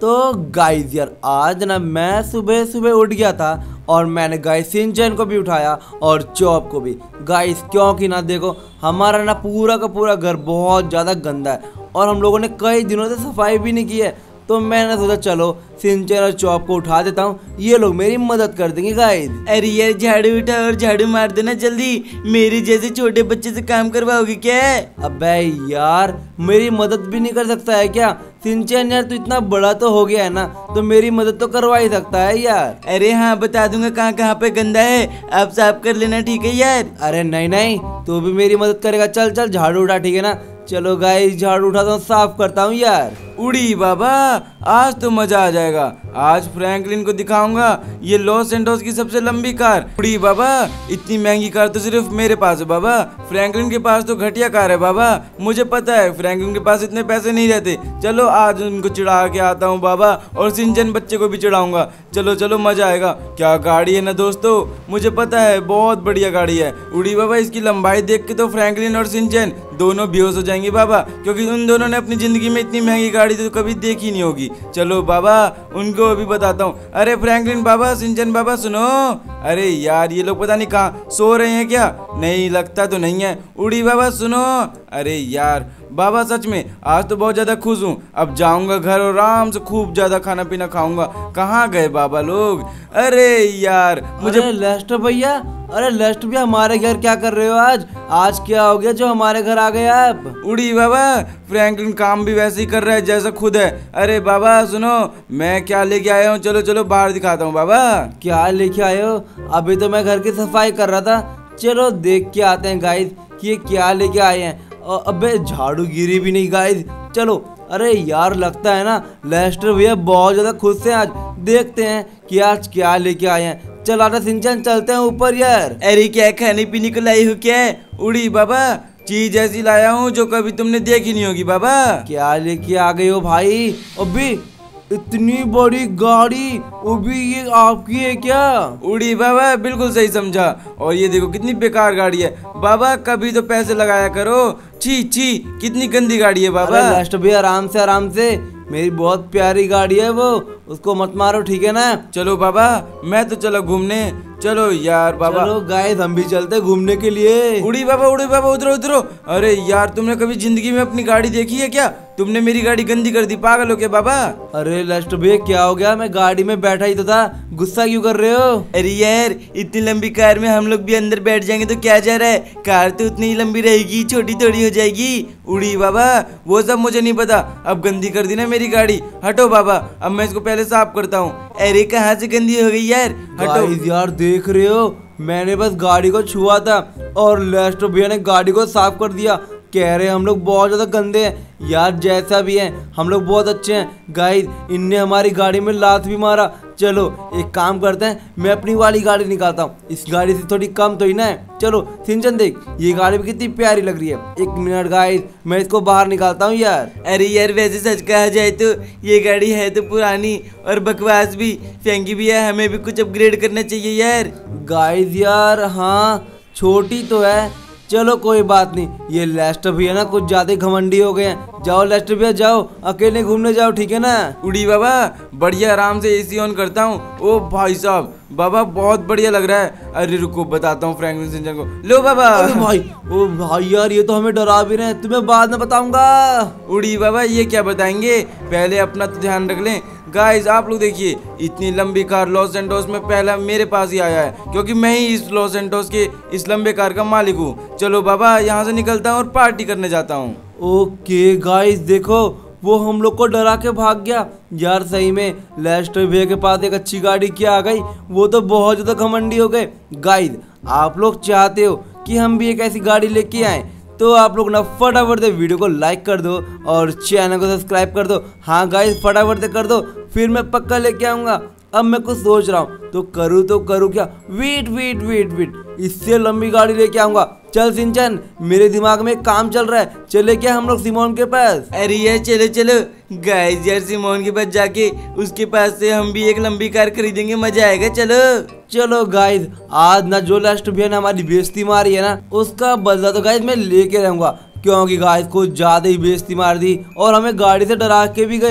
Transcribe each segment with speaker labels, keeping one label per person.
Speaker 1: तो गाइस यार आज ना मैं सुबह सुबह उठ गया था और मैंने गाइस सिंचन को भी उठाया और चॉप को भी गाइस, क्योंकि ना देखो हमारा ना पूरा का पूरा घर बहुत ज़्यादा गंदा है और हम लोगों ने कई दिनों से सफाई भी नहीं की है। तो मैंने सोचा चलो सिंचन और चॉप को उठा देता हूँ, ये लोग मेरी मदद कर देंगे गाइस।
Speaker 2: अरे यार झाड़ू उठा और झाड़ू मार देना जल्दी, मेरी जैसे छोटे बच्चे से काम करवाओगे क्या?
Speaker 1: अबे यार मेरी मदद भी नहीं कर सकता है क्या? सिंचन यार तू इतना बड़ा तो हो गया है ना, तो मेरी मदद तो करवा ही सकता है यार।
Speaker 2: अरे हाँ बता दूंगा कहाँ कहाँ पे गंदा है, आप साफ कर लेना ठीक है यार।
Speaker 1: अरे नहीं नहीं तू भी मेरी मदद करेगा, चल चल झाड़ू उठा ठीक है ना। चलो गाइस झाड़ू उठाता हूँ, साफ करता हूँ यार।
Speaker 2: उड़ी बाबा आज तो मजा आ जाएगा, आज फ्रैंकलिन को दिखाऊंगा ये लॉस एंटोस की सबसे लंबी कार। उड़ी बाबा इतनी महंगी कार तो सिर्फ मेरे पास है बाबा, फ्रैंकलिन के पास तो घटिया कार है बाबा। मुझे पता है फ्रैंकलिन के पास इतने पैसे नहीं रहते। चलो आज उनको चिढ़ा के आता हूँ बाबा, और सिंचन बच्चे को भी चिढ़ाऊंगा। चलो चलो मजा आएगा। क्या गाड़ी है ना दोस्तों, मुझे पता है बहुत बढ़िया गाड़ी है। उड़ी बाबा इसकी लंबाई देख के तो फ्रैंकलिन और सिंचन दोनों बेहोश हो जाएंगे बाबा, क्योंकि उन दोनों ने अपनी जिंदगी में इतनी महंगी गाड़ी तो कभी देखी नहीं होगी। चलो बाबा उनको अभी बताता हूँ। अरे फ्रैंकलिन बाबा, सिंचन बाबा सुनो। अरे यार ये लोग पता नहीं कहाँ सो रहे हैं क्या, नहीं लगता तो नहीं है। उड़ी बाबा सुनो। अरे यार बाबा सच में आज तो बहुत ज्यादा खुश हूँ, अब जाऊंगा घर और आराम से खूब ज्यादा खाना पीना खाऊंगा। कहाँ गए बाबा लोग? अरे यार मुझे
Speaker 1: लेस्टर भैया, अरे लेस्टर भैया हमारे घर क्या कर रहे हो आज? आज क्या हो गया जो हमारे घर आ गए आप?
Speaker 2: उड़ी बाबा फ्रैंकलिन काम भी वैसे ही कर रहा है जैसा खुद है। अरे बाबा सुनो मैं क्या लेके आया हूँ, चलो चलो बाहर दिखाता हूँ बाबा।
Speaker 1: क्या लेके आए हो? अभी तो मैं घर की सफाई कर रहा था, चलो देख के आते हैं गाइस कि ये क्या लेके आए हैं। अबे झाड़ू गिरी भी नहीं गाइस, चलो। अरे यार लगता है ना लेस्टर भैया बहुत ज्यादा खुश हैं आज, देखते हैं कि आज क्या लेके आए हैं। चल आटा सिंचन चलते हैं ऊपर यार।
Speaker 2: अरे क्या खाने पीने को लाई हो क्या? उड़ी बाबा चीज ऐसी लाया हूँ जो कभी तुमने देखी नहीं होगी बाबा।
Speaker 1: क्या लेके आ गए हो भाई? अभी इतनी बड़ी गाड़ी, वो भी ये आपकी है क्या?
Speaker 2: उड़ी बाबा बिल्कुल सही समझा, और ये देखो कितनी बेकार गाड़ी है बाबा, कभी तो पैसे लगाया करो। छी छी कितनी गंदी गाड़ी है बाबा।
Speaker 1: लेस्टर भैया आराम से आराम से, मेरी बहुत प्यारी गाड़ी है वो, उसको मत मारो ठीक है ना।
Speaker 2: चलो बाबा मैं तो चलो घूमने, चलो यार बाबा।
Speaker 1: चलो गाइस हम भी चलते घूमने के लिए।
Speaker 2: उड़ी बाबा उधरो उधरो। अरे यार तुमने कभी जिंदगी में अपनी गाड़ी देखी है क्या? तुमने मेरी गाड़ी गंदी कर दी, पागल हो क्या बाबा?
Speaker 1: अरे लेस्टर भैया क्या हो गया, मैं गाड़ी में बैठा ही तो था, गुस्सा क्यों कर रहे हो?
Speaker 2: अरे यार इतनी लंबी कार में हम लोग भी अंदर बैठ जाएंगे तो क्या जा रहा है, कार तो उतनी ही लंबी रहेगी, छोटी थोड़ी हो जाएगी। उड़ी बाबा वो सब मुझे नहीं पता, अब गंदी कर दी ना मेरी गाड़ी, हटो बाबा, अब मैं इसको पहले साफ करता हूँ। अरे कहाँ से गंदी हो गई यार, हटो।
Speaker 1: यार देख रहे हो मैंने बस गाड़ी को छुआ था और लेस्टर भैया ने गाड़ी को साफ कर दिया। कह रहे हम लोग बहुत ज्यादा गंदे हैं यार, जैसा भी है हम लोग बहुत अच्छे हैं। गाइस इनने हमारी गाड़ी में लात भी मारा। चलो एक काम करते हैं, मैं अपनी वाली गाड़ी निकालता हूँ, इस गाड़ी से थोड़ी कम तो ही ना है। चलो सिंचन देख ये गाड़ी भी कितनी प्यारी लग रही है। एक मिनट गाइस मैं इसको बाहर निकालता हूँ यार।
Speaker 2: अरे यार वैसे सच कहा जाए तो ये गाड़ी है तो पुरानी और बकवास भी, फेंकी भी है, हमें भी कुछ अपग्रेड करना चाहिए यार।
Speaker 1: गाइस यार हाँ छोटी तो है, चलो कोई बात नहीं। ये लेस्टर भैया ना कुछ ज्यादा घमंडी हो गए हैं। जाओ लेस्टर भैया जाओ, अकेले घूमने जाओ ठीक है ना।
Speaker 2: उड़ी बाबा बढ़िया आराम से एसी ऑन करता हूँ। ओ भाई साहब बाबा बहुत बढ़िया लग रहा है। अरे रुको बताता हूँ फ्रैंकलिन सिंचन को, लो बाबा।
Speaker 1: अरे भाई ओ भाई यार ये तो हमें डरा भी रहे हैं, तुम्हें बाद में बताऊंगा।
Speaker 2: उड़ी बाबा ये क्या बताएंगे, पहले अपना तो ध्यान रख लें। गाइस आप लोग देखिए इतनी लंबी कार लॉस एंटोस में पहला मेरे पास ही आया है, क्योंकि मैं ही इस लॉस एंटोस के इस लंबे कार का मालिक हूँ। चलो बाबा यहाँ से निकलता हूँ और पार्टी करने जाता हूँ।
Speaker 1: ओके गाइस देखो वो हम लोग को डरा के भाग गया यार। सही में लेस्टर भैया के पास एक अच्छी गाड़ी क्या आ गई, वो तो बहुत ज्यादा घमंडी हो गए। गाइस आप लोग चाहते हो कि हम भी एक ऐसी गाड़ी लेके आए तो आप लोग ना फटाफट से वीडियो को लाइक कर दो और चैनल को सब्सक्राइब कर दो। हाँ गाइस फटाफट से कर दो, फिर मैं पक्का लेके आऊँगा। अब मैं कुछ सोच रहा हूँ तो करूँ क्या, वेट इससे लंबी गाड़ी लेके आऊँगा। चल सिंचन मेरे दिमाग में एक काम चल रहा है, चले क्या हम लोग सिमोन के पास?
Speaker 2: अरे यार चलो चलो गाइस यार सिमोन के पास जाके उसके पास से हम भी एक लंबी कार खरीदेंगे, मजा आएगा। चलो
Speaker 1: चलो गाइस आज ना जो लेस्टर भैया ने हमारी बेइज्जती मारी है ना, उसका बदला तो गाइस मैं लेके रहूंगा, क्योंकि गाइस को ज्यादा ही बेइज्जती मार दी और हमें गाड़ी से डरा के भी गए।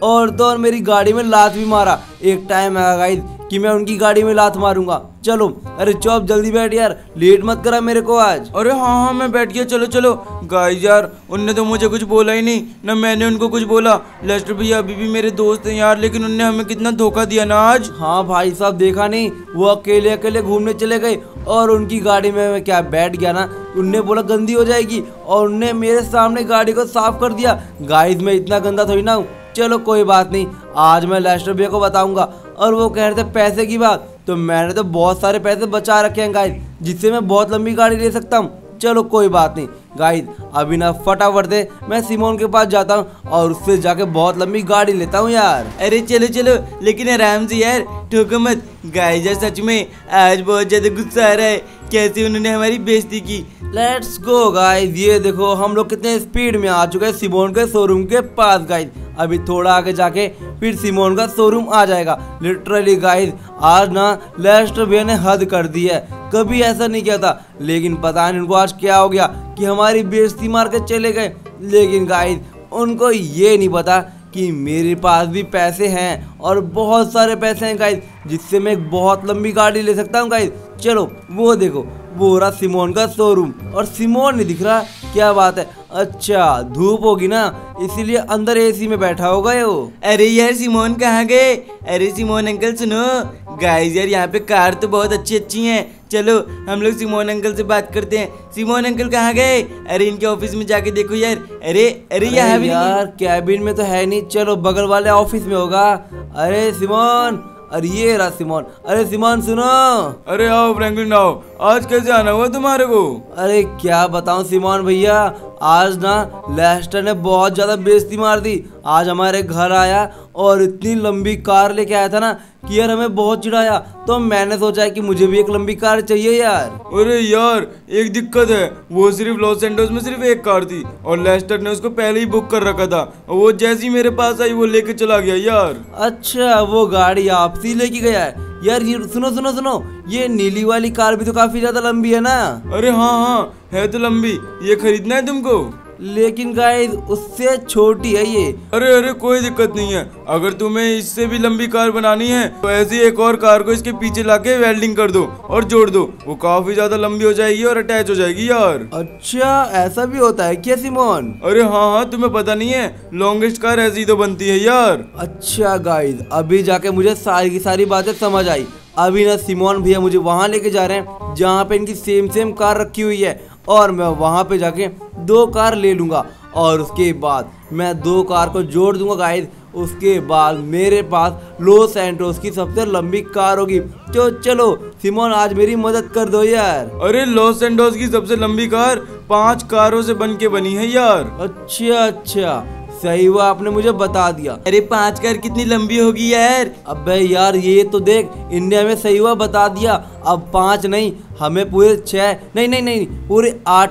Speaker 1: और तो और मेरी गाड़ी में लात भी मारा। एक टाइम आएगा गाइस कि मैं उनकी गाड़ी में लात मारूंगा। चलो अरे चौप जल्दी बैठ यार, लेट मत करा मेरे को आज।
Speaker 2: अरे हाँ मैं बैठ गया, चलो चलो। गाइस यार उनने तो मुझे कुछ बोला ही नहीं, ना मैंने उनको कुछ बोला। लेस्टर भैया अभी भी मेरे दोस्त हैं यार, लेकिन उनने हमें कितना धोखा दिया ना आज।
Speaker 1: हाँ भाई साहब देखा नहीं, वो अकेले अकेले घूमने चले गए और उनकी गाड़ी में मैं क्या बैठ गया ना, उनने बोला गंदी हो जाएगी और उनने मेरे सामने गाड़ी को साफ कर दिया। गाइस मैं इतना गंदा थोड़ी ना हूँ। चलो कोई बात नहीं, आज मैं लेस्टर भैया को बताऊंगा। और वो कह रहे थे पैसे की बात, तो मैंने तो बहुत सारे पैसे बचा रखे हैं गाइस, जिससे मैं बहुत लंबी गाड़ी ले सकता हूँ। चलो कोई बात नहीं गाइस, अभी ना फटाफट से मैं सिमोन के पास जाता हूँ और उससे जाके बहुत लंबी गाड़ी लेता हूँ यार।
Speaker 2: अरे चलो चलो, लेकिन आराम से यार, ठोको मत। गाइस यार सच में आज बहुत ज्यादा गुस्सा आ रहा है, कैसे उन्होंने हमारी बेइज्जती की।
Speaker 1: लेट्स गो गाइस, ये देखो हम लोग कितने स्पीड में आ चुके हैं सिमोन के शोरूम के पास गाइस। अभी थोड़ा आगे जाके फिर सिमोन का शोरूम आ जाएगा। लिटरली गाइस आज ना लेस्टर भैया ने हद कर दी है, कभी ऐसा नहीं किया था, लेकिन पता नहीं उनको आज क्या हो गया कि हमारी बेइज्जती मार के चले गए। लेकिन गाइस उनको ये नहीं पता कि मेरे पास भी पैसे हैं और बहुत सारे पैसे हैं गाइस, जिससे मैं एक बहुत लंबी गाड़ी ले सकता हूँ गाइस। चलो वो देखो, वो रहा सिमोन का शोरूम और सिमोन नहीं दिख रहा, क्या बात है। अच्छा धूप होगी ना, इसीलिए अंदर एसी में बैठा होगा वो।
Speaker 2: अरे यार सिमोन कहाँ गए? अरे सिमोन अंकल सुनो, गाइस यार यहाँ पे कार तो बहुत अच्छी अच्छी हैं, चलो हम लोग सिमोन अंकल से बात करते हैं। सिमोन अंकल कहाँ गए? अरे इनके ऑफिस में जाके देखो यार। अरे अरे यहाँ भी
Speaker 1: यार कैबिन में तो है नहीं, चलो बगल वाले ऑफिस में होगा। अरे सिमोन, अरे ये रहा सिमोन। अरे सिमोन सुनो।
Speaker 2: अरे आओ फ्रैंकलिन आओ, आज कैसे आना हुआ तुम्हारे को?
Speaker 1: अरे क्या बताऊं सिमोन भैया, आज ना लेस्टर ने बहुत ज्यादा बेइज्जती मार दी। आज हमारे घर आया और इतनी लंबी कार लेके आया था ना कि यार हमें बहुत चिढ़ाया। तो मैंने सोचा कि मुझे भी एक लंबी कार चाहिए यार।
Speaker 2: अरे यार एक दिक्कत है, वो सिर्फ लॉस सैंटोस में सिर्फ एक कार थी और लेस्टर ने उसको पहले ही बुक कर रखा था, और वो जैसी मेरे पास आई वो लेके चला गया यार।
Speaker 1: अच्छा वो गाड़ी आपसी लेके गया है यार। ये सुनो सुनो सुनो, ये नीली वाली कार भी तो काफी ज्यादा लंबी है ना।
Speaker 2: अरे हाँ हाँ है तो लंबी, ये खरीदना है तुमको?
Speaker 1: लेकिन गाइस उससे छोटी है ये।
Speaker 2: अरे अरे कोई दिक्कत नहीं है, अगर तुम्हें इससे भी लंबी कार बनानी है तो ऐसी एक और कार को इसके पीछे लाके वेल्डिंग कर दो और जोड़ दो, वो काफी ज्यादा लंबी हो जाएगी और अटैच हो जाएगी यार।
Speaker 1: अच्छा ऐसा भी होता है क्या सिमोन?
Speaker 2: अरे हाँ हाँ तुम्हें पता नहीं है, लॉन्गेस्ट कार ऐसी तो बनती है यार।
Speaker 1: अच्छा गाइस अभी जाके मुझे सारी की सारी बातें समझ आई। अभी ना सिमोन भैया मुझे वहाँ लेके जा रहे हैं जहाँ पे इनकी सेम कार रखी हुई है, और मैं वहाँ पे जाके 2 कार ले लूँगा और उसके बाद मैं 2 कार को जोड़ दूंगा गाइस। उसके बाद मेरे पास लॉस सैंटोस की सबसे लंबी कार होगी। तो चलो सिमोन आज मेरी मदद कर दो यार।
Speaker 2: अरे लॉस सैंटोस की सबसे लंबी कार 5 कारों से बन के बनी है यार।
Speaker 1: अच्छा अच्छा सही हुआ आपने मुझे बता दिया।
Speaker 2: अरे 5 कार कितनी लंबी होगी यार?
Speaker 1: अबे यार ये तो देख, इंडिया में सही हुआ बता दिया। अब 5 नहीं, हमें पूरे 6 नहीं पूरे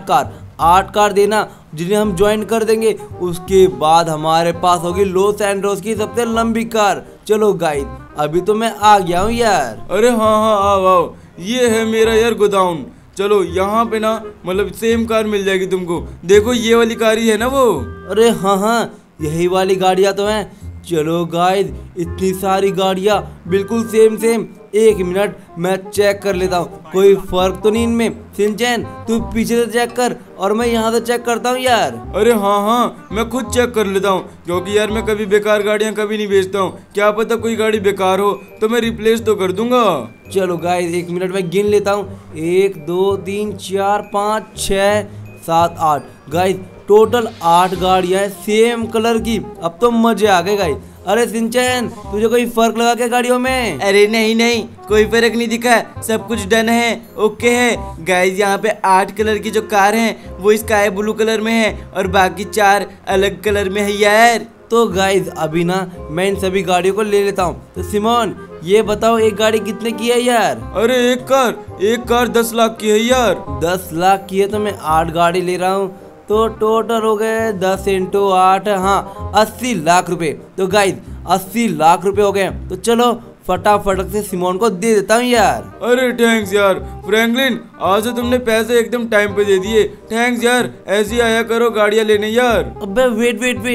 Speaker 1: 8 कार देना, जिन्हें हम ज्वाइन कर देंगे। उसके बाद हमारे पास होगी लॉस सैंटोस की सबसे लंबी कार। चलो गाइस अभी तो मैं आ गया हूँ यार।
Speaker 2: अरे हाँ हाँ आओ आओ, ये है मेरा यार गोदाउन। चलो यहाँ पे ना मतलब सेम कार मिल जाएगी तुमको, देखो ये वाली कार ही है ना वो।
Speaker 1: अरे हाँ यही वाली गाड़ियाँ तो हैं। चलो गाइस इतनी सारी गाड़ियाँ बिल्कुल सेम। 1 मिनट मैं चेक कर लेता हूँ, कोई फर्क तो नहीं इनमें। सिंचैन तू पीछे से चेक कर और मैं यहाँ से चेक करता हूँ यार।
Speaker 2: अरे हाँ मैं खुद चेक कर लेता हूँ, क्योंकि यार मैं कभी बेकार गाड़ियाँ कभी नहीं बेचता हूँ। क्या पता कोई गाड़ी बेकार हो तो मैं रिप्लेस तो कर दूंगा।
Speaker 1: चलो गाइस 1 मिनट में गिन लेता हूँ। 1 2 3 4 5 6 7 8 गाइस टोटल 8 गाड़ियाँ सेम कलर की। अब तो मजे आ गए गाइस। अरे सिंचैन तुझे कोई फर्क लगा क्या गाड़ियों में?
Speaker 2: अरे नहीं कोई फर्क नहीं दिखा, सब कुछ डन है, ओके है। गाइस यहाँ पे 8 कलर की जो कार हैं वो स्काई ब्लू कलर में है और बाकी 4 अलग कलर में है यार।
Speaker 1: तो गाइस अभी ना मैं इन सभी गाड़ियों को ले लेता हूँ। तो सिमोन ये बताओ एक गाड़ी कितने की है यार?
Speaker 2: अरे एक कार 10 लाख की है यार।
Speaker 1: 10 लाख की है तो मैं 8 गाड़ी ले रहा हूँ, तो टोटल हो गए 10 × 8 हाँ 80 लाख रुपए। तो गाइस 80 लाख रुपए हो गए। तो चलो फटाफट से सिमोन को दे देता हूँ यार।
Speaker 2: अरे थैंक्स यार फ्रैंकलिन, आज तो तुमने पैसे एकदम टाइम पे दे दिए। थैंक्स यार, ऐसे ही आया करो गाड़ियाँ लेने यार।
Speaker 1: अबे वेट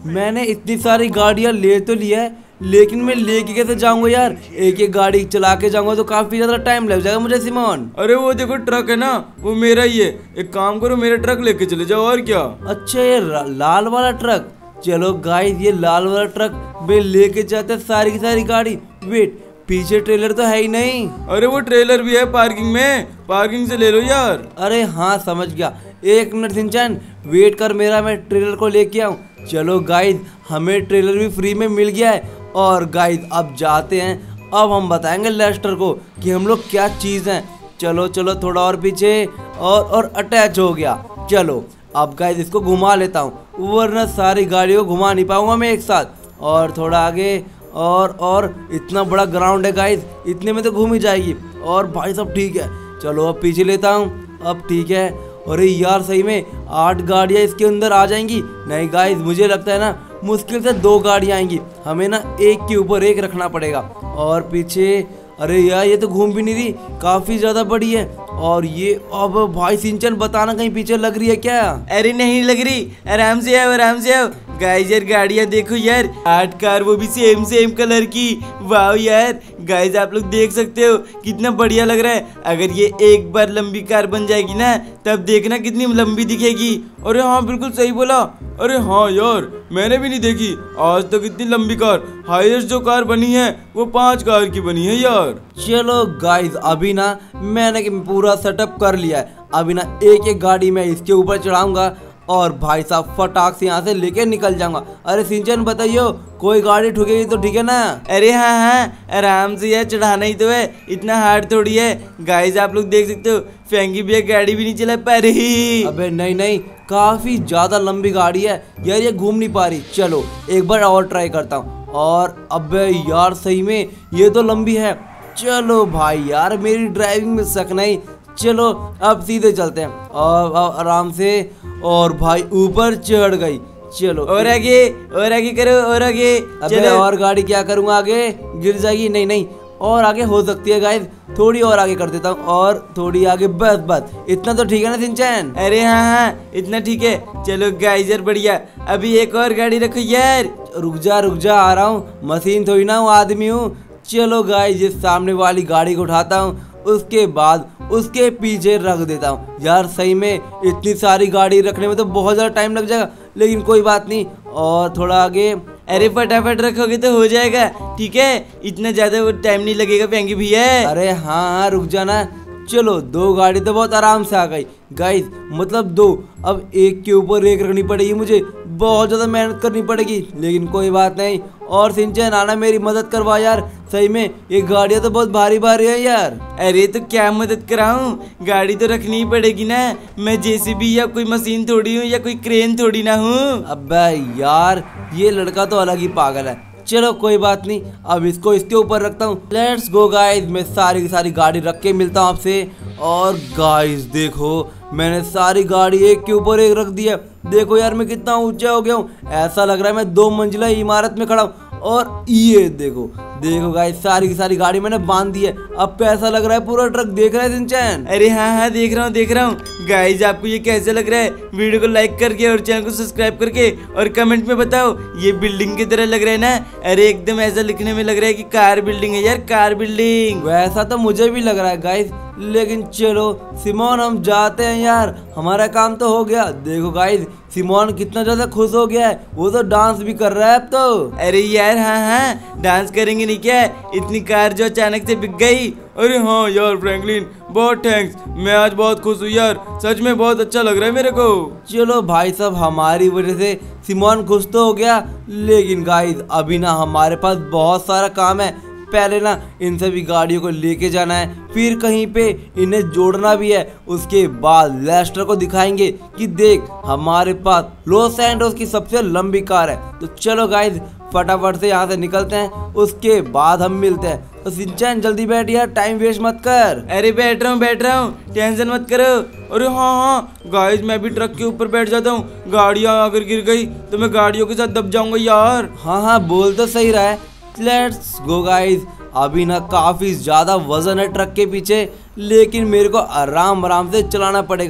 Speaker 1: मैंने इतनी सारी गाड़ियां ले तो लिया है, लेकिन मैं लेके कैसे जाऊंगा यार? एक एक गाड़ी चला के जाऊंगा तो काफी ज्यादा टाइम लग जाएगा मुझे सिमोन।
Speaker 2: अरे वो देखो ट्रक है ना, वो मेरा ही है। एक काम करो, मेरा ट्रक लेके चले जाओ और क्या।
Speaker 1: अच्छा ये लाल वाला ट्रक, चलो गाइस ये लाल वाला ट्रक वे लेके जाते सारी की सारी गाड़ी। वेट, पीछे ट्रेलर तो है ही नहीं।
Speaker 2: अरे वो ट्रेलर भी है पार्किंग में, पार्किंग से ले लो यार।
Speaker 1: अरे हाँ समझ गया, एक मिनट सिंचन वेट कर मेरा, मैं ट्रेलर को लेके आऊँ। चलो गाइस हमें ट्रेलर भी फ्री में मिल गया है। और गाइस अब जाते हैं, अब हम बताएंगे लेस्टर को कि हम लोग क्या चीज़ हैं। चलो चलो थोड़ा और पीछे, और अटैच हो गया। चलो अब गाइस इसको घुमा लेता हूँ, वरना सारी गाड़ियों को घुमा नहीं पाऊंगा मैं एक साथ। और थोड़ा आगे, और इतना बड़ा ग्राउंड है गाइस, इतने में तो घूम ही जाएगी। और भाई सब ठीक है, चलो अब पीछे लेता हूँ, अब ठीक है। अरे यार सही में 8 गाड़ियाँ इसके अंदर आ जाएंगी। नहीं गाइस मुझे लगता है ना मुश्किल से 2 गाड़ियाँ आएंगी, हमें ना एक के ऊपर एक रखना पड़ेगा। और पीछे, अरे यार ये तो घूम भी नहीं रही, काफी ज्यादा बड़ी है। और ये अब भाई सिंचन बताना कहीं पीछे लग रही है क्या?
Speaker 2: अरे नहीं लग रही, आराम से आओ आराम से आओ। गाइस यार गाड़ियाँ देखो यार, 8 कार, वो भी सेम कलर की। वाह यार गाइस आप लोग देख सकते हो कितना बढ़िया लग रहा है। अगर ये एक बार लंबी कार बन जाएगी ना, तब देखना कितनी लंबी दिखेगी। अरे हाँ बिल्कुल सही बोला। अरे हाँ यार मैंने भी नहीं देखी आज तक इतनी लंबी कार। हाईएस्ट जो कार बनी है वो 5 कार की बनी है यार।
Speaker 1: चलो गाइस अभी ना मैंने पूरा सेटअप कर लिया है, अभी ना एक एक गाड़ी में इसके ऊपर चढ़ाऊंगा और भाई साहब फटाक से यहाँ से लेके निकल जाऊंगा। अरे सिंचन बताइयो, कोई गाड़ी ठुकेगी तो ठीक है ना?
Speaker 2: अरे हाँ आराम से यार, चढ़ाना ही तो है, इतना हार्ड थोड़ी है। गाइस आप लोग देख सकते हो फ्रैंकी भैया गाड़ी भी नहीं चला पा रही।
Speaker 1: अबे नहीं, काफी ज्यादा लंबी गाड़ी है यार, ये घूम नहीं पा रही। चलो एक बार और ट्राई करता हूँ। और अबे यार सही में ये तो लंबी है। चलो भाई यार मेरी ड्राइविंग में शक नहीं, चलो अब सीधे चलते हैं और आराम से। और भाई ऊपर चढ़ गई। चलो
Speaker 2: और आगे करो, और आगे।
Speaker 1: अबे और गाड़ी क्या करूँगा, आगे गिर जाएगी। नहीं और आगे हो सकती है गाइस, थोड़ी और आगे कर देता हूँ, और थोड़ी आगे, बस इतना तो ठीक है ना सिंचन?
Speaker 2: अरे हाँ इतना ठीक है। चलो गाइस यार बढ़िया, अभी एक और गाड़ी रखो यार।
Speaker 1: रुक जा आ रहा हूँ, मशीन थोड़ी ना हूँ, आदमी हूँ। चलो गाइस ये सामने वाली गाड़ी को उठाता हूँ, उसके बाद उसके पीछे रख देता हूँ। यार सही में इतनी सारी गाड़ी रखने में तो बहुत ज़्यादा टाइम लग जाएगा, लेकिन कोई बात नहीं। और थोड़ा आगे,
Speaker 2: अरे फटाफट रखोगे तो हो जाएगा, ठीक है, इतना ज़्यादा वो टाइम नहीं लगेगा फ्रैंकी भैया।
Speaker 1: अरे हाँ रुक जाना। चलो 2 गाड़ी तो बहुत आराम से आ गई गाइस, मतलब 2। अब एक के ऊपर एक रखनी पड़ेगी, मुझे बहुत ज़्यादा मेहनत करनी पड़ेगी, लेकिन कोई बात नहीं। और सिंचन आना मेरी मदद करवा यार, सही में ये गाड़ियाँ तो बहुत भारी है यार।
Speaker 2: अरे तो क्या मदद कराऊं, गाड़ी तो रखनी ही पड़ेगी ना। मैं जेसीबी या कोई मशीन थोड़ी हूँ या कोई क्रेन थोड़ी ना हूँ।
Speaker 1: अबे यार ये लड़का तो अलग ही पागल है। चलो कोई बात नहीं, अब इसको इसके ऊपर रखता हूँ। लेट्स गो गाइस, मैं सारी की सारी गाड़ी रख के मिलता हूँ आपसे। और गाइस देखो मैंने सारी गाड़ी एक के ऊपर एक रख दी है। देखो यार मैं कितना ऊंचा हो गया हूँ, ऐसा लग रहा है मैं 2 मंजिला इमारत में खड़ा हूँ। और ये देखो गाइस सारी की सारी गाड़ी मैंने बांध दी है। अब कैसा लग रहा है पूरा ट्रक, देख रहा है सिंचन?
Speaker 2: अरे हाँ देख रहा हूँ। गाइस आपको ये कैसे लग रहा है? वीडियो को लाइक करके और चैनल को सब्सक्राइब करके और कमेंट में बताओ, ये बिल्डिंग की तरह लग रहा है ना? अरे एकदम ऐसा लिखने में लग रहा है कि कार बिल्डिंग है यार, कार बिल्डिंग।
Speaker 1: वैसा तो मुझे भी लग रहा है गाइस, लेकिन चलो सिमोन हम जाते हैं यार, हमारा काम तो हो गया। देखो गाइस सिमोन कितना ज्यादा खुश हो गया है, वो तो डांस भी कर रहा है अब तो।
Speaker 2: अरे यार हाँ डांस करेंगे नहीं क्या, इतनी कार जो अचानक से बिक गई। अरे हाँ यार फ्रैंकलिन बहुत थैंक्स, मैं आज बहुत खुश हूँ यार, सच में बहुत अच्छा लग रहा है मेरे को।
Speaker 1: चलो भाई साहब हमारी वजह से सिमोन खुश तो हो गया, लेकिन गाइस अभी ना हमारे पास बहुत सारा काम है। पहले ना इन सभी गाड़ियों को लेके जाना है, फिर कहीं पे इन्हें जोड़ना भी है। उसके बाद लेस्टर को दिखाएंगे कि देख हमारे पास लॉस एंजल्स की सबसे लंबी कार है। तो चलो गाइस फटाफट से यहाँ से निकलते हैं, उसके बाद हम मिलते हैं। तो सिंचन जल्दी बैठ यार, टाइम वेस्ट मत कर।
Speaker 2: अरे बैठ रहा हूँ, टेंशन मत करो। अरे हाँ गाइस मैं भी ट्रक के ऊपर बैठ जाता हूँ, गाड़ियाँ अगर गिर गई तो मैं गाड़ियों के साथ दब जाऊंगा यार।
Speaker 1: हाँ बोल तो सही रहा है। लेट्स गो गाइस, अभी ना काफी ज्यादा वजन है ट्रक के पीछे, लेकिन मेरे को आराम से चलाना पड़ेगा।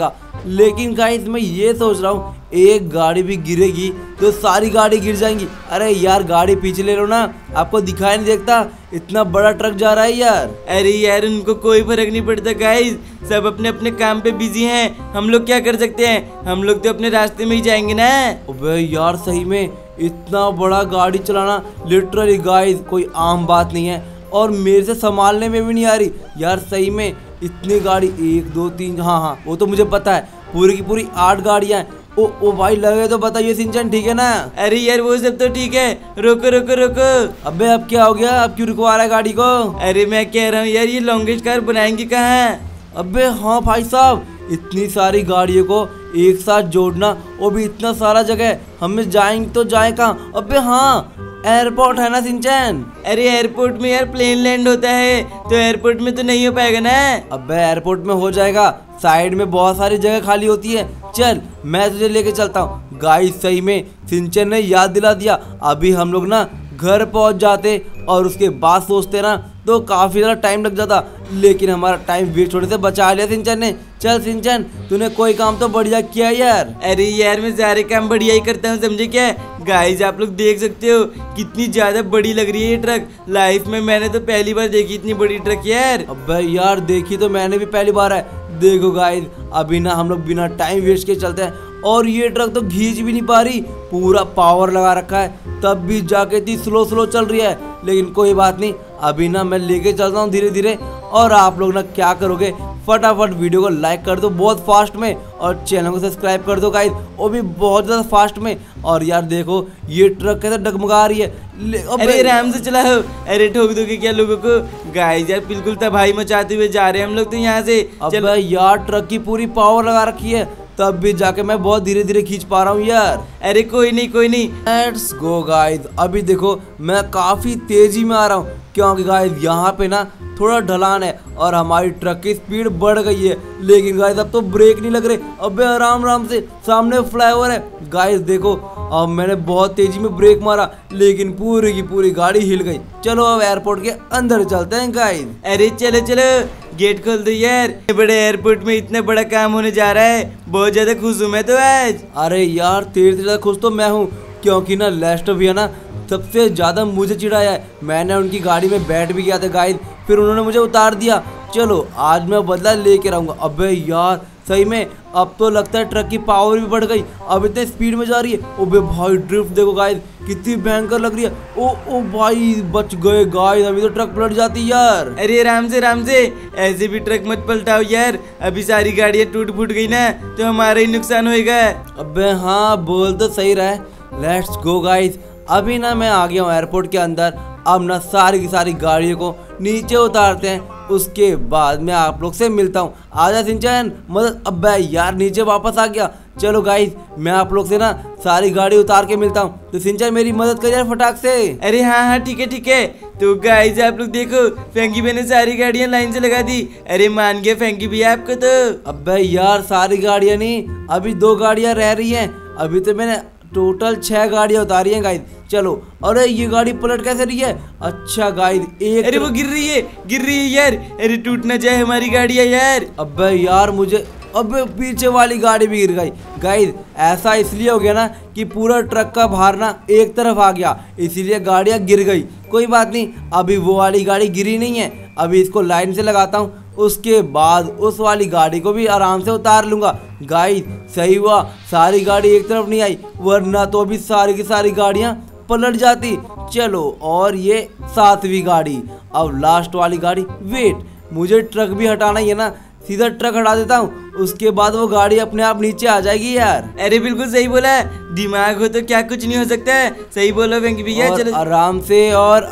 Speaker 1: लेकिन गाइस मैं ये सोच रहा हूँ एक गाड़ी भी गिरेगी तो सारी गाड़ी गिर जाएंगी। अरे यार गाड़ी पीछे ले लो ना, आपको दिखाई नहीं देता इतना बड़ा ट्रक जा रहा है यार।
Speaker 2: अरे यार उनको कोई फर्क नहीं पड़ता गाइस, सब अपने अपने काम पे बिजी हैं। हम लोग क्या कर सकते हैं, हम लोग तो अपने रास्ते में ही जाएंगे ना।
Speaker 1: अबे यार सही में इतना बड़ा गाड़ी चलाना लिटरली गाइस कोई आम बात नहीं है, और मेरे से संभालने में भी नहीं आ रही यार। सही में इतनी गाड़ी 1 2 3, हाँ वो तो मुझे पता है, पूरी की पूरी 8 गाड़ियां हैं। ओ भाई लगे तो बताइए सिंचन ठीक है ना?
Speaker 2: अरे यार वो सब तो ठीक है, रोको रोको रोको।
Speaker 1: अबे अब क्या हो गया, अब क्यों रुकवा रहा है गाड़ी को?
Speaker 2: अरे मैं कह रहा हूँ यार ये लॉन्गेस्ट कार बनाएंगे कहाँ?
Speaker 1: अबे हाँ भाई साहब, इतनी सारी गाड़ियों को एक साथ जोड़ना, वो भी इतना सारा जगह, हमें जाएंगे तो जाए कहाँ? अबे हाँ एयरपोर्ट है ना सिंचन?
Speaker 2: अरे एयरपोर्ट में यार प्लेन लैंड होता है, तो एयरपोर्ट में तो नहीं हो पाएगा ना।
Speaker 1: अबे एयरपोर्ट में हो जाएगा, साइड में बहुत सारी जगह खाली होती है। चल मैं तुझे लेके चलता हूँ। गाइस सही में सिंचन ने याद दिला दिया, अभी हम लोग ना घर पहुँच जाते और उसके बाद सोचते ना तो काफी ज़्यादा टाइम लग जाता, लेकिन हमारा टाइम वेस्ट होने से बचा लिया सिंचन ने। चल सिंचन तूने कोई काम तो बढ़िया किया यार।
Speaker 2: अरे यार मैं सारे काम बढ़िया ही करता हूँ, समझे क्या? गाइस आप लोग देख सकते हो कितनी ज्यादा बड़ी लग रही है ये ट्रक। लाइफ में मैंने तो पहली बार देखी इतनी बड़ी ट्रक यार।
Speaker 1: अबे यार देखी तो मैंने भी पहली बार है। देखो गाइस अभी ना हम लोग बिना टाइम वेस्ट के चलते हैं, और ये ट्रक तो खींच भी नहीं पा रही, पूरा पावर लगा रखा है, तब भी जाके इतनी स्लो चल रही है। लेकिन कोई बात नहीं, अभी ना मैं लेके चलता हूँ धीरे धीरे, और आप लोग ना क्या करोगे फटाफट वीडियो को लाइक कर दो बहुत फास्ट में, और चैनल को सब्सक्राइब कर दो गाइस वो भी बहुत ज़्यादा फास्ट में। और यार देखो ये ट्रक कैसे डगमगा रही है।
Speaker 2: अरे आराम से चलाओ, अरे ठोक दोगे क्या लोगों को? गाइस यार बिल्कुल तबाही मचाते हुए जा रहे हैं हम लोग तो यहाँ से।
Speaker 1: अबे यार ट्रक की पूरी पावर लगा रखी है, तब भी जाके मैं बहुत धीरे धीरे खींच पा रहा हूँ यार।
Speaker 2: अरे कोई नहीं
Speaker 1: लेट्स गो गाइस। अभी देखो मैं काफी तेजी में आ रहा हूँ, क्योंकि गाइस यहाँ पे ना थोड़ा ढलान है और हमारी ट्रक की स्पीड बढ़ गई है। लेकिन गाइस अब तो ब्रेक नहीं लग रहे। अबे आराम से, सामने फ्लाईओवर है। गाइस देखो अब मैंने बहुत तेजी में ब्रेक मारा, लेकिन पूरी की पूरी गाड़ी हिल गई। चलो अब एयरपोर्ट के अंदर चलते हैं गाइस।
Speaker 2: अरे चलो गेट खोल दो यार, बड़े एयरपोर्ट में इतना बड़ा काम होने जा रहा है, बहुत ज्यादा खुश हूँ मैं तो आज।
Speaker 1: अरे यार तेरे से ज्यादा खुश तो मैं हूँ, क्योंकि ना लेस्टर भैया ना सबसे ज्यादा मुझे चिढ़ाया है। मैंने उनकी गाड़ी में बैठ भी गया था गाइस, फिर उन्होंने मुझे उतार दिया। चलो आज मैं बदला लेके रहूंगा। अबे यार सही में अब तो लगता है ट्रक की पावर भी बढ़ गई, अब इतने स्पीड में जा रही है। ओबे भाई ड्रिफ्ट देखो गाइस कितनी भयंकर लग रही है। ओ भाई बच गए गाइस, अभी तो ट्रक पलट जाती यार।
Speaker 2: अरे आराम से ऐसे भी ट्रक मत पलटाओ यार, अभी सारी गाड़ियाँ टूट फूट गई ना तो हमारा ही नुकसान होएगा।
Speaker 1: अबे हाँ बोल तो सही रहा है। Let's go guys. अभी ना मैं आ गया हूँ एयरपोर्ट के अंदर, अब ना सारी की सारी गाड़ियों को नीचे उतारते हैं, उसके बाद मैं आप लोग से मिलता हूँ। आजा सिंचन मदद। अबे यार नीचे वापस आ गया। चलो गाइस मैं आप लोग से ना सारी गाड़ी उतार के मिलता हूँ, तो सिंचन मेरी मदद कर यार फटाक से।
Speaker 2: अरे हाँ ठीक है। तो गाइस आप लोग देखो फैंकी भैया ने सारी गाड़ियाँ लाइन से लगा दी। अरे मान गया फैंकी भैया आपको तो।
Speaker 1: अबे यार सारी गाड़ियाँ नहीं, अभी 2 गाड़ियाँ रह रही हैं। अभी तो मैंने टोटल 6 गाड़ियाँ उतारी हैं गाइस। चलो अरे ये गाड़ी पलट कैसे रही है? अच्छा गाइस एक,
Speaker 2: अरे वो गिर रही है यार, अरे टूट ना जाए हमारी गाड़ी है यार।
Speaker 1: अबे यार मुझे, अबे पीछे वाली गाड़ी भी गिर गई। गाइस ऐसा इसलिए हो गया ना कि पूरा ट्रक का भार ना एक तरफ आ गया, इसीलिए गाड़ियाँ गिर गई। कोई बात नहीं, अभी वो वाली गाड़ी गिरी नहीं है, अभी इसको लाइन से लगाता हूँ, उसके बाद उस वाली गाड़ी को भी आराम से उतार लूंगा। गाइस सही हुआ सारी गाड़ी एक तरफ नहीं आई, वरना तो अभी सारी की सारी गाड़ियाँ पलट जाती। चलो और ये 7वीं गाड़ी, अब लास्ट वाली गाड़ी। वेट मुझे ट्रक भी हटाना ही है ना, सीधा ट्रक हटा देता हूँ, उसके बाद वो गाड़ी अपने आप नीचे आ जाएगी यार।
Speaker 2: अरे बिल्कुल सही बोला, दिमाग हो तो क्या कुछ नहीं हो सकता है। सही बोलो वेंकी भैया। चलो
Speaker 1: आराम से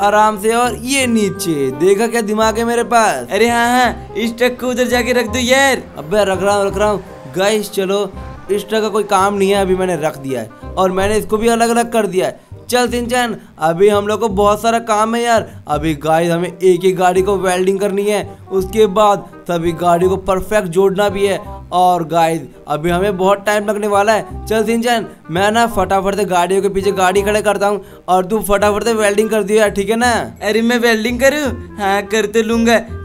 Speaker 1: और ये नीचे, देखा क्या दिमाग है मेरे पास।
Speaker 2: अरे हाँ इस ट्रक को उधर जाके रख दो यार।
Speaker 1: अबे रख रहा हूँ गाइस। चलो इस ट्रक का कोई काम नहीं है, अभी मैंने रख दिया है, और मैंने इसको भी अलग अलग कर दिया है। चल सिंचन अभी हम लोग को बहुत सारा काम है यार। अभी गाइस हमें एक एक गाड़ी को वेल्डिंग करनी है, उसके बाद सभी गाड़ी को परफेक्ट जोड़ना भी है, और गाइस अभी हमें बहुत टाइम लगने वाला है। चल सिंचन मैं ना फटाफट से गाड़ियों के पीछे गाड़ी खड़े करता हूँ, और तू फटाफट से वेल्डिंग कर दियो यार, ठीक है ना?
Speaker 2: अरे मैं वेल्डिंग करूँ? हाँ कर तो लूंगा।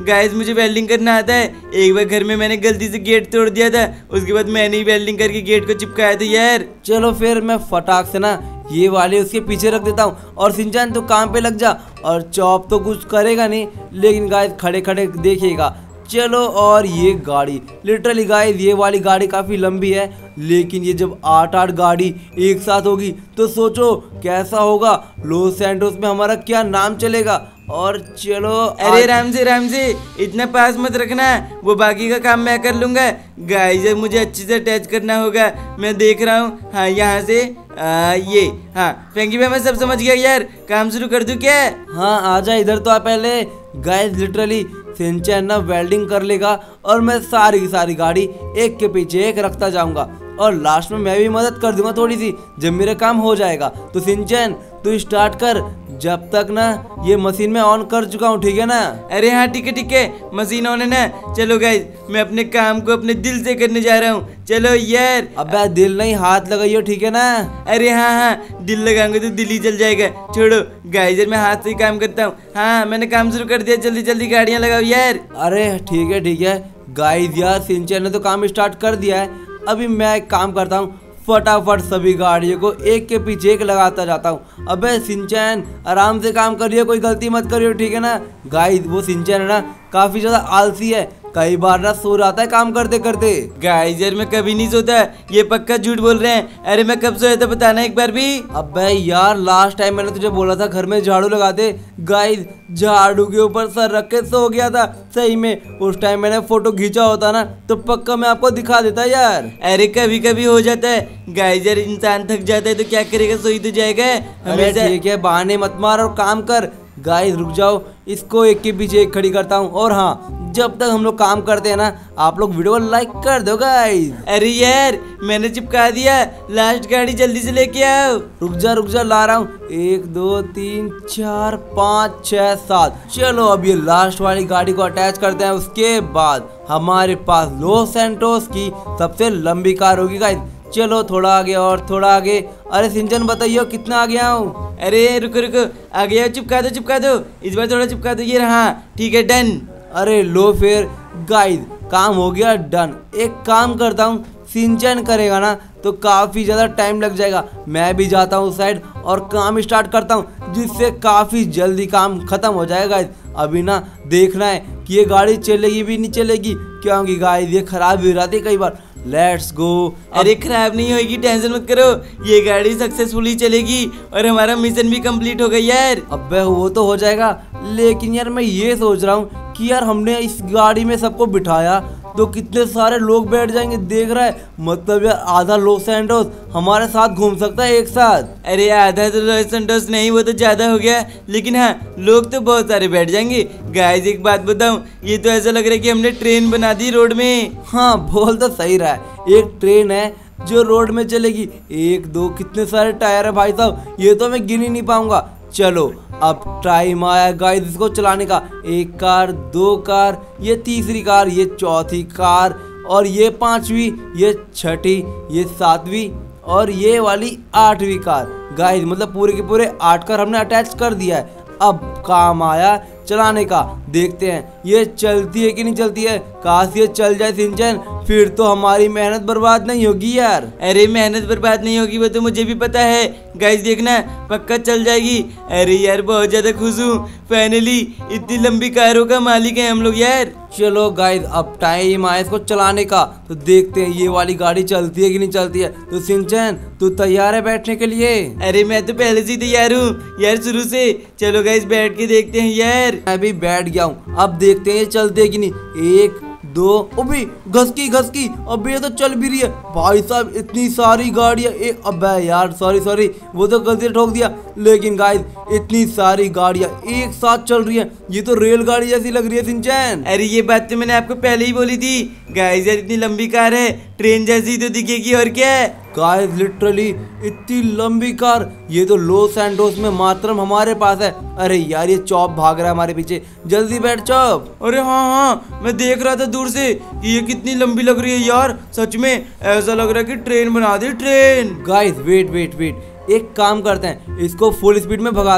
Speaker 2: गाइस मुझे वेल्डिंग करना आता है। एक बार घर में मैंने गलती से गेट तोड़ दिया था, उसके बाद मैंने ही वेल्डिंग करके गेट को चिपकाया था यार।
Speaker 1: चलो फिर मैं फटाक से ना ये वाले उसके पीछे रख देता हूँ और सिंचन तो काम पे लग जा। और चॉप तो कुछ करेगा नहीं, लेकिन गाइस खड़े खड़े देखिएगा। चलो, और ये गाड़ी लिटरली गाइस ये वाली गाड़ी काफ़ी लंबी है, लेकिन ये जब 8 गाड़ी एक साथ होगी तो सोचो कैसा होगा। लॉस सैंटोस में हमारा क्या नाम चलेगा। और चलो,
Speaker 2: अरे राम से इतना पास मत रखना, वो बाकी का काम मैं कर लूंगा। गाइस मुझे अच्छे से अटैच करना होगा, मैं देख रहा हूँ। हाँ यहाँ से ये, हाँ फ्रैंकी भाई मैं सब समझ गया यार, काम शुरू कर दूं क्या?
Speaker 1: हाँ आजा इधर तो आ पहले। गाइस लिटरली सिंचन ना वेल्डिंग कर लेगा और मैं सारी की सारी गाड़ी एक के पीछे एक रखता जाऊंगा और लास्ट में मैं भी मदद कर दूंगा थोड़ी सी जब मेरा काम हो जाएगा। तो सिंचन तू स्टार्ट कर, जब तक ना ये मशीन में ऑन कर चुका हूँ, ठीक है ना?
Speaker 2: अरे हाँ ठीक है, मशीन ऑन है ना। चलो गाइस मैं अपने काम को अपने दिल से करने जा रहा हूँ। चलो यार।
Speaker 1: अबे दिल नहीं हाथ लगाइयो, ठीक है ना?
Speaker 2: अरे हाँ दिल लगाऊंगा तो दिल ही जल जाएगा। छोड़ो गाइस मैं हाथ से ही काम करता हूँ। हाँ मैंने काम शुरू कर दिया, जल्दी जल्दी गाड़ियाँ लगाओ यार।
Speaker 1: अरे ठीक है गाइस यार सिंचन ने तो काम स्टार्ट कर दिया है। अभी मैं एक काम करता हूँ, फटाफट सभी गाड़ियों को एक के पीछे एक लगाता जाता हूँ। अबे सिंचन आराम से काम करिए, कोई गलती मत करियो, ठीक है ना? गाइस वो सिंचन है ना काफी ज्यादा आलसी है, कई बार ना सो जाता है काम करते करते।
Speaker 2: गाइस यार मैं कभी नहीं सोता, ये पक्का झूठ बोल रहे हैं। अरे मैं कब सोया था बताना एक बार भी।
Speaker 1: अबे यार लास्ट टाइम मैंने तुझे बोला था घर में झाड़ू लगा दे। गाइस झाड़ू के ऊपर सर रख के सो गया था सही में। उस टाइम मैंने फोटो खींचा होता ना तो पक्का मैं आपको दिखा देता यार।
Speaker 2: अरे कभी कभी हो जाता है गाइस यार, इंसान थक जाता है तो क्या करेगा, सोई तो जाएगा।
Speaker 1: अरे ठीक है बहाने मत मार और काम कर। गाइस रुक जाओ, इसको एक के पीछे एक खड़ी करता हूँ। और हाँ जब तक हम लोग काम करते हैं ना आप लोग वीडियो को लाइक कर दो गाइस।
Speaker 2: अरे यार मैंने चिपका दिया, लास्ट गाड़ी जल्दी से लेके आओ।
Speaker 1: रुक जा ला रहा हूँ। 1 2 3 4 5 6 7। चलो अब ये लास्ट वाली गाड़ी को अटैच करते हैं, उसके बाद हमारे पास लॉस सैंटोस की सबसे लंबी कार होगी गाइस। चलो थोड़ा आगे और थोड़ा आगे। अरे सिंचन बताइए कितना आ गया हूँ?
Speaker 2: अरे रुको आ गया, चिपका दो इस बार थोड़ा चिपका दो। ये रहा, ठीक है डन।
Speaker 1: अरे लो फिर गाइस काम हो गया डन। एक काम करता हूँ, सिंचन करेगा ना तो काफ़ी ज़्यादा टाइम लग जाएगा। मैं भी जाता हूँ उस साइड और काम स्टार्ट करता हूँ, जिससे काफ़ी जल्दी काम ख़त्म हो जाएगा। अभी ना देखना है कि ये गाड़ी चलेगी भी नहीं चलेगी, क्योंकि गाइस ये ख़राब भी हो जाती है कई बार। Let's go.
Speaker 2: अरे खराब नहीं होगी, टेंशन मत करो, ये गाड़ी सक्सेसफुली चलेगी और हमारा मिशन भी कंप्लीट हो गया यार।
Speaker 1: अबे वो तो हो जाएगा, लेकिन यार मैं ये सोच रहा हूँ कि यार हमने इस गाड़ी में सबको बिठाया तो कितने सारे लोग बैठ जाएंगे, देख रहा है? मतलब यार आधा लॉस सैंटोस हमारे साथ घूम सकता है एक साथ।
Speaker 2: अरे आधा तो लॉस सैंटोस नहीं, वो तो ज्यादा हो गया, लेकिन हाँ लोग तो बहुत सारे बैठ जाएंगे। गाइस एक बात बताऊं, ये तो ऐसा लग रहा है कि हमने ट्रेन बना दी रोड में।
Speaker 1: हाँ बोल तो सही रहा है, एक ट्रेन है जो रोड में चलेगी। 1 2 कितने सारे टायर है भाई साहब, ये तो मैं गिन ही नहीं पाऊंगा। चलो अब टाइम आया गाइस इसको चलाने का। 1 कार, 2 कार, ये तीसरी कार, ये चौथी कार, और ये 5वीं, ये 6ठी, ये 7वीं और ये वाली 8वीं कार। गाइस मतलब पूरे के पूरे 8 कार हमने अटैच कर दिया है। अब काम आया चलाने का, देखते हैं ये चलती है कि नहीं चलती है। काश ये चल जाए सिंचन, फिर तो हमारी मेहनत बर्बाद नहीं होगी यार।
Speaker 2: अरे मेहनत बर्बाद नहीं होगी वो तो मुझे भी पता है। गाइस देखना पक्का चल जाएगी। अरे यार बहुत ज्यादा खुश हूँ, फाइनली इतनी लंबी कारों का मालिक है हम लोग यार।
Speaker 1: चलो गाइस अब टाइम आया इसको चलाने का, तो देखते हैं ये वाली गाड़ी चलती है कि नहीं चलती है। तो सिंचन तू तैयार है बैठने के लिए?
Speaker 2: अरे मैं तो पहले से ही तैयार हूँ यार, शुरू से। चलो गाइस बैठ के देखते हैं यार।
Speaker 1: मैं भी बैठ गया हूँ, अब देखते हैं ये चलते है कि नहीं। 1 2, अभी घस की अभी ये तो चल भी रही है भाई साहब, इतनी सारी गाड़ियाँ। अबे यार सॉरी वो तो गलती से ठोक दिया। लेकिन गाइस इतनी सारी गाड़ियाँ एक साथ चल रही है, ये तो रेलगाड़ी जैसी लग रही है सिंचन।
Speaker 2: अरे ये बात तो मैंने आपको पहले ही बोली थी। गाइस यार इतनी लंबी कार है, ट्रेन जैसी तो दिखेगी और क्या है।
Speaker 1: गाइस लिटरली इतनी लंबी कार, ये तो लॉस सैंटोस में मात्र हमारे पास है। अरे यार ये चॉप भाग रहा है हमारे पीछे, जल्दी बैठ चॉप।
Speaker 2: अरे हाँ मैं देख रहा था दूर से कि ये कितनी लंबी लग रही है यार, सच में ऐसा लग रहा है कि ट्रेन बना दी ट्रेन।
Speaker 1: गाइस वेट एक काम करते हैं, इसको फुल स्पीड में भगाते हैं,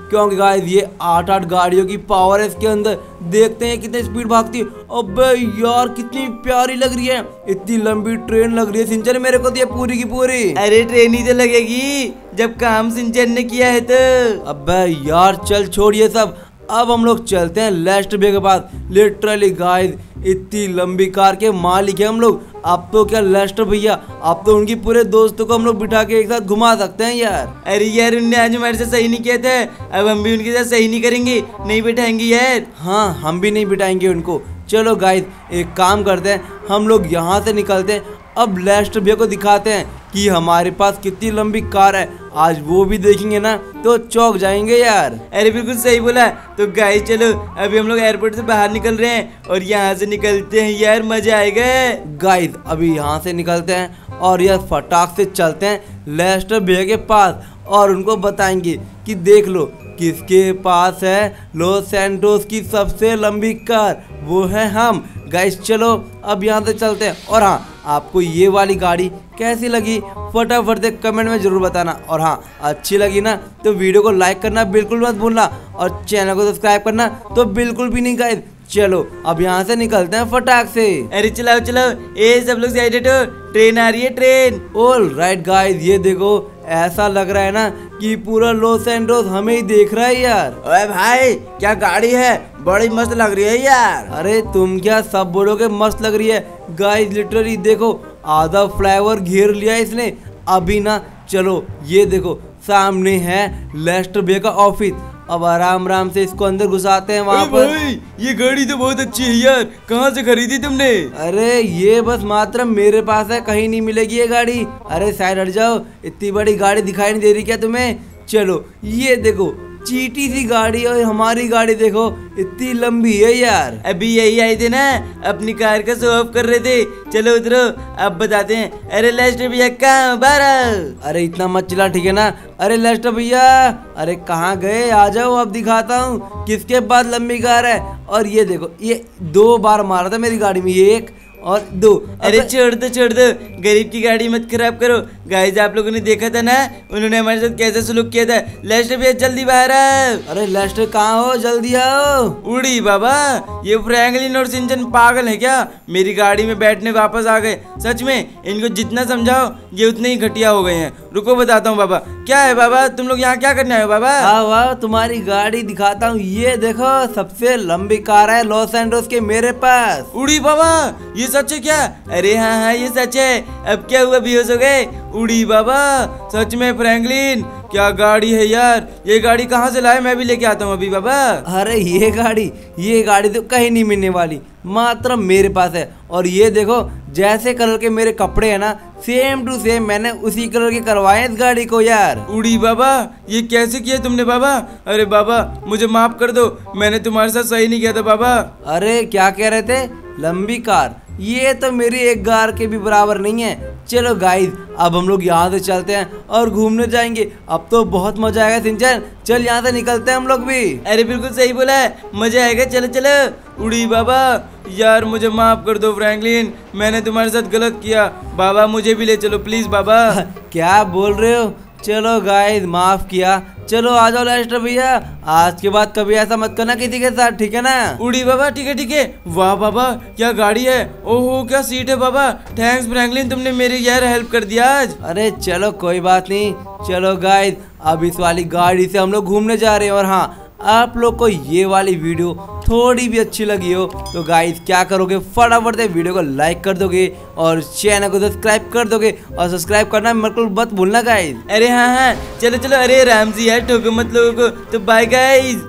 Speaker 1: क्योंकि गाइस ये 8-8 गाड़ियों की पावर है इसके अंदर। देखते हैं कितनी स्पीड भागती है। अबे यार कितनी प्यारी लग रही है, इतनी लंबी ट्रेन लग रही है सिंचन मेरे को तो ये पूरी की पूरी।
Speaker 2: अरे ट्रेन ही तो लगेगी जब काम सिंचन ने किया है तो।
Speaker 1: अबे यार चल छोड़िए सब, अब हम लोग चलते हैं लेस्टर भैया के पास। लिटरली गाइस इतनी लंबी कार के मालिक है हम लोग। अब तो क्या लेस्टर भैया, अब तो उनकी पूरे दोस्तों को हम लोग बिठा के एक साथ घुमा सकते हैं यार।
Speaker 2: अरे यार उनने आज हमारे साथ सही नहीं किया था, अब हम भी उनके साथ सही नहीं करेंगे, नहीं बिठाएंगे यार।
Speaker 1: हाँ हम भी नहीं बिठाएंगे उनको। चलो गाइस एक काम करते हैं, हम लोग यहाँ से निकलते हैं। अब लेस्टर भैया को दिखाते हैं कि हमारे पास कितनी लंबी कार है। आज वो भी देखेंगे ना तो चौंक जाएंगे यार।
Speaker 2: अरे बिल्कुल सही बोला। तो गाइस चलो अभी हम लोग एयरपोर्ट से बाहर निकल रहे हैं और यहाँ से निकलते हैं यार, मजा आएगा।
Speaker 1: गाइस अभी यहाँ से निकलते हैं और यार फटाक से चलते हैं लेस्टर भैया के पास और उनको बताएंगे कि देख लो किसके पास है लॉस सैंटोस की सबसे लंबी कार, वो है हम। गाइस चलो अब यहाँ से चलते हैं। और हाँ आपको ये वाली गाड़ी कैसी लगी फटाफट से कमेंट में जरूर बताना। और हाँ अच्छी लगी ना तो वीडियो को लाइक करना बिल्कुल मत भूलना और चैनल को सब्सक्राइब करना तो बिल्कुल भी नहीं गाइस। चलो अब यहाँ से निकलते हैं फटाक से।
Speaker 2: अरे चलाओ चलाओ, ए सब लोग साइड हटो, ट्रेन आ रही है ट्रेन।
Speaker 1: ऑल राइट गाइस ये देखो ऐसा लग रहा है ना कि पूरा लॉस सैंटोस हमें ही देख रहा है यार।
Speaker 2: ओए भाई क्या गाड़ी है, बड़ी मस्त लग रही है यार।
Speaker 1: अरे तुम क्या सब बोलोगे मस्त लग रही है। गाइस लिटरली देखो आधा फ्लाईओवर घेर लिया इसने अभी ना। चलो ये देखो सामने है लेस्टर भैया का ऑफिस। अब आराम आराम से इसको अंदर घुसाते हैं वहाँ पर।
Speaker 2: भाई ये गाड़ी तो बहुत अच्छी है यार, कहाँ से खरीदी तुमने?
Speaker 1: अरे ये बस मात्र मेरे पास है, कहीं नहीं मिलेगी ये गाड़ी। अरे साइड हट जाओ, इतनी बड़ी गाड़ी दिखाई नहीं दे रही क्या तुम्हें? चलो ये देखो चीटी सी गाड़ी और हमारी गाड़ी देखो इतनी लंबी है यार।
Speaker 2: अभी यही आए थे ना, अपनी कार का शो ऑफ कर रहे थे। चलो उतरो अब बताते हैं। अरे लेस्टर भैया कहाँ बारह?
Speaker 1: अरे इतना मत चिल्ला ठीक है ना। अरे लेस्टर भैया अरे कहाँ गए, आ जाओ अब दिखाता हूँ किसके पास लंबी कार है। और ये देखो ये 2 बार मारा था मेरी गाड़ी में, ये 1 और 2।
Speaker 2: अरे छोड़ दो, गरीब की गाड़ी मत खराब करो। गाइस आप लोगों ने देखा था ना उन्होंने हमारे साथ कैसे सलूक किया था। लेस्टर भैया जल्दी बाहर आओ।
Speaker 1: अरे लेस्टर कहाँ हो, जल्दी आओ।
Speaker 2: उड़ी बाबा, ये फ्रैंकलिन और सिंचन पागल है क्या? मेरी गाड़ी में बैठने वापस आ गए। सच में इनको जितना समझाओ ये उतने ही घटिया हो गए हैं। रुको बताता हूँ बाबा। क्या है बाबा, तुम लोग यहाँ क्या करने आए हो बाबा?
Speaker 1: आओ आओ तुम्हारी गाड़ी दिखाता हूँ। ये देखो सबसे लंबी कार है लॉस सैंटोस के मेरे पास।
Speaker 2: उड़ी बाबा ये सच है क्या? अरे हाँ ये सच है। अब क्या हुआ, बेहोश हो गए? उड़ी बाबा सच में फ्रैंकलिन क्या गाड़ी है यार, ये गाड़ी कहाँ से लाए? मैं भी लेके आता हूँ अभी बाबा।
Speaker 1: अरे ये गाड़ी तो कहीं नहीं मिलने वाली, मात्र मेरे पास है। और ये देखो जैसे कलर के मेरे कपड़े हैं ना सेम टू सेम मैंने उसी कलर के करवाए इस गाड़ी को यार।
Speaker 2: उड़ी बाबा ये कैसे किया तुमने बाबा? अरे बाबा मुझे माफ कर दो, मैंने तुम्हारे साथ सही नहीं किया था बाबा।
Speaker 1: अरे क्या कह रहे थे, लंबी कार? ये तो मेरी एक कार के भी बराबर नहीं है। चलो गाइस अब हम लोग यहाँ से चलते हैं और घूमने जाएंगे। अब तो बहुत मजा आएगा सिंचन, चल यहाँ से निकलते हैं हम लोग भी।
Speaker 2: अरे बिल्कुल सही बोला है, मजा आएगा। चलो चलो। उड़ी बाबा यार मुझे माफ कर दो फ्रैंकलिन, मैंने तुम्हारे साथ गलत किया। बाबा मुझे भी ले चलो प्लीज बाबा।
Speaker 1: क्या बोल रहे हो? चलो गाइस माफ किया। चलो आ जाओ लेस्टर भैया, आज के बाद कभी ऐसा मत करना किसी के साथ, ठीक है ना?
Speaker 2: उड़ी बाबा ठीक है। वाह बाबा क्या गाड़ी है, ओहो क्या सीट है बाबा। थैंक्स फ्रैंकलिन, तुमने मेरी यार हेल्प कर दिया आज।
Speaker 1: अरे चलो कोई बात नहीं। चलो गाइस अब इस वाली गाड़ी से हम लोग घूमने जा रहे हैं। और हाँ आप लोग को ये वाली वीडियो थोड़ी भी अच्छी लगी हो तो गाइस क्या करोगे, फटाफट से वीडियो को लाइक कर दोगे और चैनल को सब्सक्राइब कर दोगे। और सब्सक्राइब करना बिल्कुल मत भूलना गाइस।
Speaker 2: अरे हाँ चलो। अरे राम जी यार ठोको मत लोगों को। तो बाय गाइस।